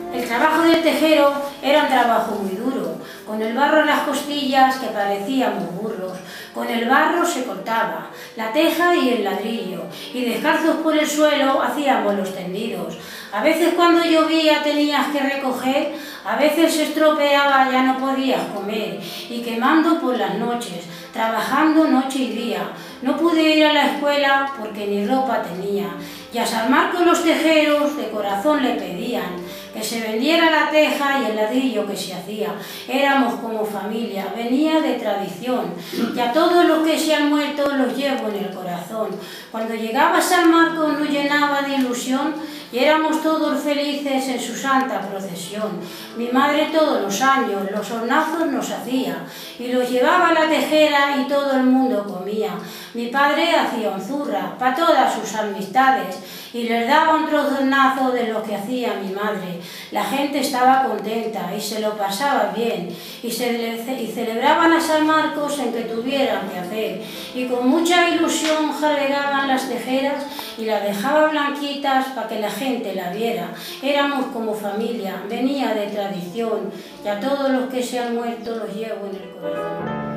El trabajo del tejero era un trabajo muy duro, con el barro en las costillas que parecíamos burros. Con el barro se cortaba la teja y el ladrillo, y descalzos por el suelo hacíamos los tendidos. A veces cuando llovía tenías que recoger, a veces se estropeaba, ya no podías comer, y quemando por las noches, trabajando noche y día. No pude ir a la escuela porque ni ropa tenía, y a San Marcos los tejeros de corazón le pedían que se vendiera la teja y el ladrillo que se hacía. Éramos como familia, venía de tradición, y a todos los que se han muerto los llevo en el corazón. Cuando llegaba San Marcos nos llenaba de ilusión y éramos todos felices en su santa procesión. Mi madre todos los años los hornazos nos hacía y los llevaba a la tejera y todo el mundo comía. Mi padre hacía onzurra para todas sus amistades y les daba un trozo de hornazo de lo que hacía mi madre. La gente estaba contenta y se lo pasaba bien y celebraban a San Marcos en que tuvieran que hacer, y con mucha ilusión jaleaban las tejeras y las dejaba blanquitas para que la gente la viera. Éramos como familia, venía de tradición, y a todos los que se han muerto los llevo en el corazón.